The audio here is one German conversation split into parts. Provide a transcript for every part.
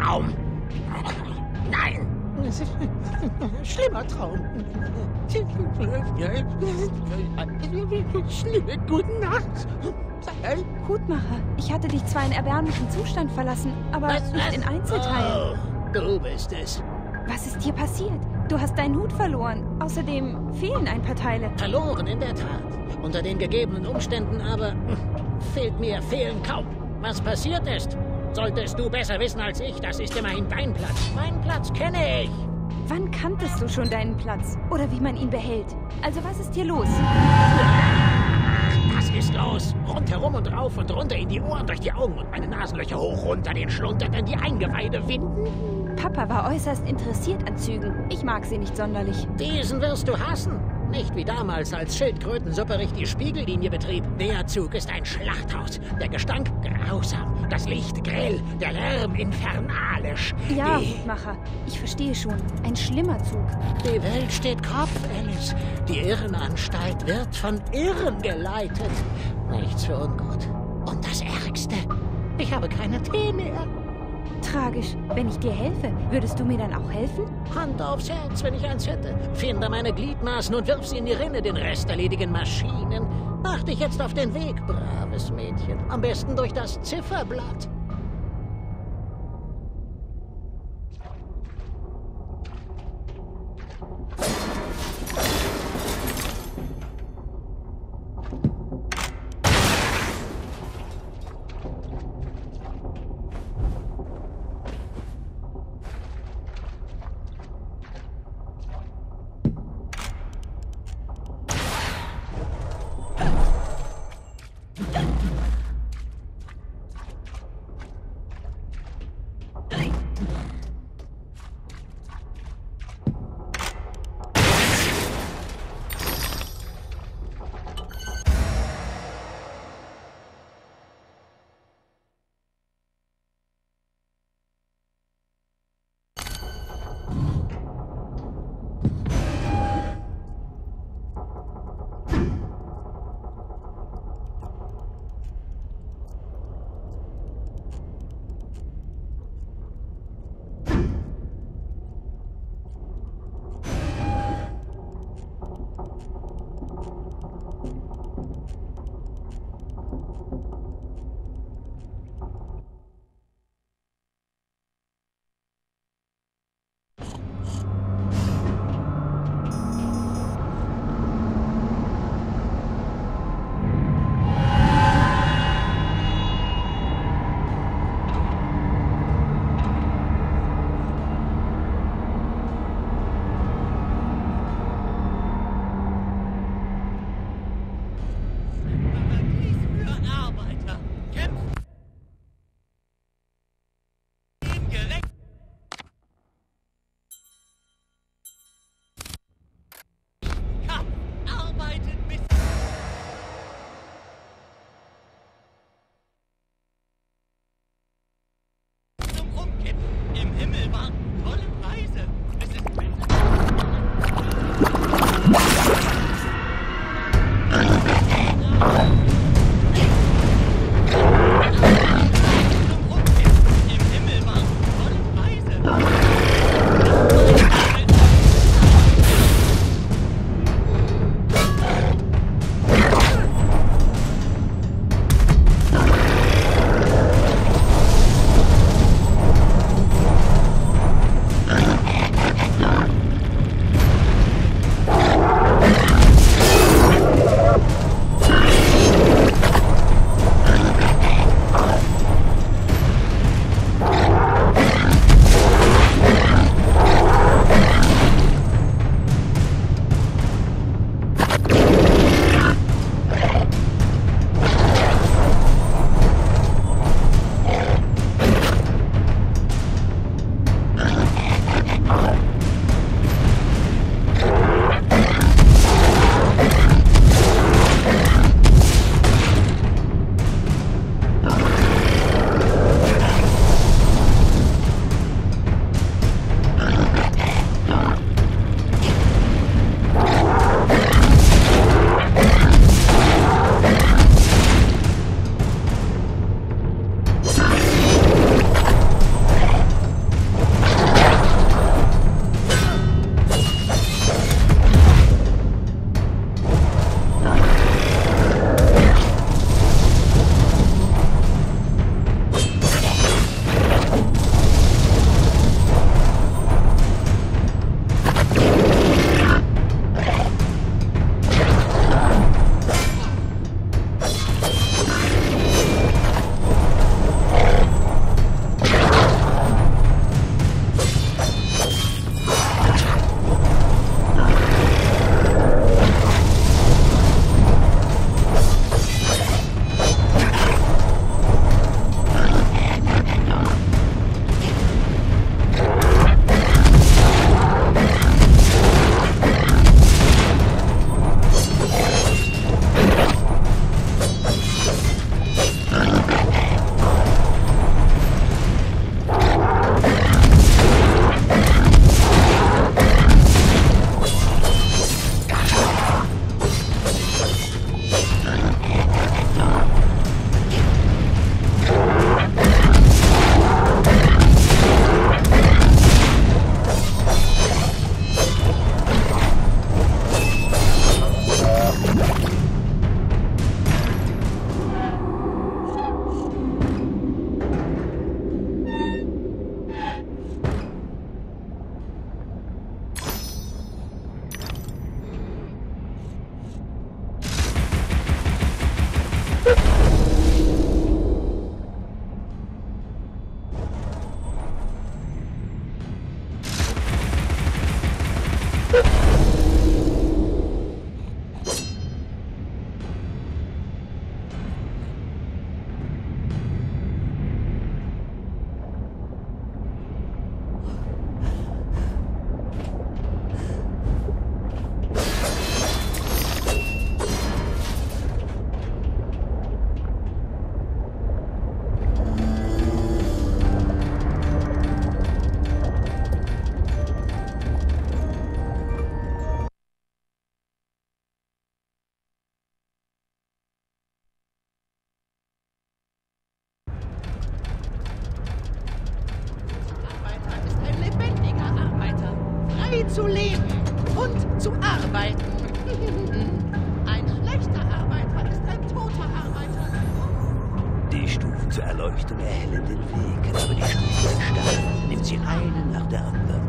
Traum. Nein. Schlimmer Traum. Schlimme gute Nacht. Hutmacher, ich hatte dich zwar in erbärmlichem Zustand verlassen, aber nicht in Einzelteilen. Oh, du bist es. Was ist dir passiert? Du hast deinen Hut verloren. Außerdem fehlen ein paar Teile. Verloren, in der Tat. Unter den gegebenen Umständen aber fehlen kaum. Was passiert ist, solltest du besser wissen als ich. Das ist immerhin dein Platz. Meinen Platz kenne ich. Wann kanntest du schon deinen Platz? Oder wie man ihn behält? Also was ist hier los? Was ist los? Rundherum und rauf und runter in die Ohren, durch die Augen und meine Nasenlöcher hoch, runter den Schlund und in die Eingeweide winden. Papa war äußerst interessiert an Zügen. Ich mag sie nicht sonderlich. Diesen wirst du hassen. Nicht wie damals, als Schildkröten Supperich die Spiegellinie betrieb. Der Zug ist ein Schlachthaus. Der Gestank grausam, das Licht grell, der Lärm infernalisch. Ja, Hutmacher, ich verstehe schon. Ein schlimmer Zug. Die Welt steht Kopf, Alice. Die Irrenanstalt wird von Irren geleitet. Nichts für ungut. Und das Ärgste, ich habe keine Tee mehr. Tragisch. Wenn ich dir helfe, würdest du mir dann auch helfen? Hand aufs Herz, wenn ich eins hätte. Finde meine Gliedmaßen und wirf sie in die Rinne, den Rest erledigen Maschinen. Mach dich jetzt auf den Weg, braves Mädchen. Am besten durch das Zifferblatt. zu leben und zu arbeiten. Ein schlechter Arbeiter ist ein toter Arbeiter. Die Stufen zur Erleuchtung erhellen den Weg, aber die Stufe der Steine nimmt sie eine nach der anderen.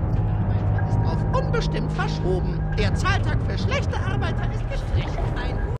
Ist auf unbestimmt verschoben. Der Zahltag für schlechte Arbeiter ist gestrichen. Ein